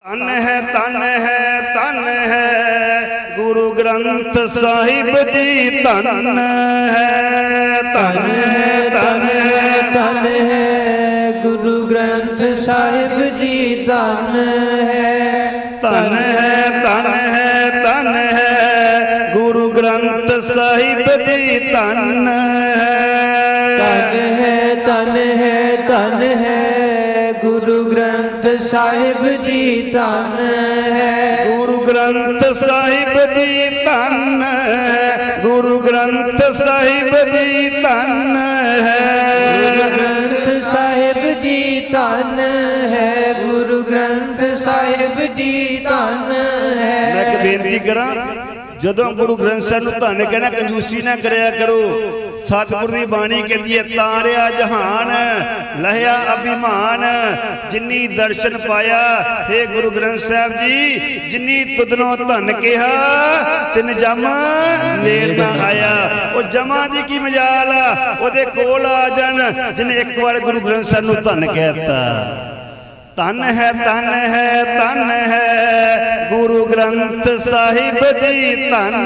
धन है गुरु ग्रंथ साहिब जी धन है धन है गुरु ग्रंथ साहिब जी धन है धन है गुरु ग्रंथ साहिब जी धन है गुरु ग्रंथ साहिब जी धन है गुरु ग्रंथ साहिब जी धन है गुरु ग्रंथ साहिब जी धन है ग्रंथ साहिब जी धन है गुरु ग्रंथ साहिब जी धन है। मैं एक बेनती करा जदों गुरु ग्रंथ साहिब नूं धन कहना कंजूसी ना करया करो। सतगुरु की बाणी कहती है तारिया जहान लहया अभिमान जिन्नी दर्शन पाया हे गुरु ग्रंथ साहिब जी जिन्नी तुदनों धन कहा तिन जम नेड़ ना आया। वो जमा दी की मजाल ओदे कोल आ जान जिन्हें एक बार गुरु ग्रंथ साहिब नूं धन कहता। धन है गुरु ग्रंथ साहिब जी धन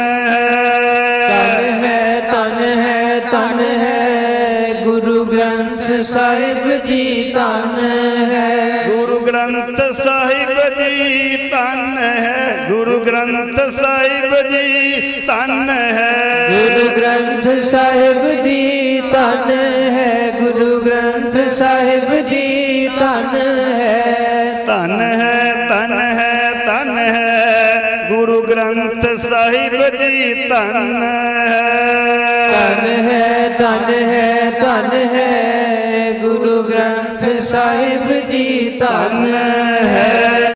है गुरु ग्रंथ साहिब जी धन है गुरु ग्रंथ साहिब जी धन है गुरु ग्रंथ साहिब जी धन है गुरु ग्रंथ साहिब जी धन है गुरु ग्रंथ साहिब जी धन है गुरु ग्रंथ साहिब जी धन है गुरु ग्रंथ साहिब जी धन है।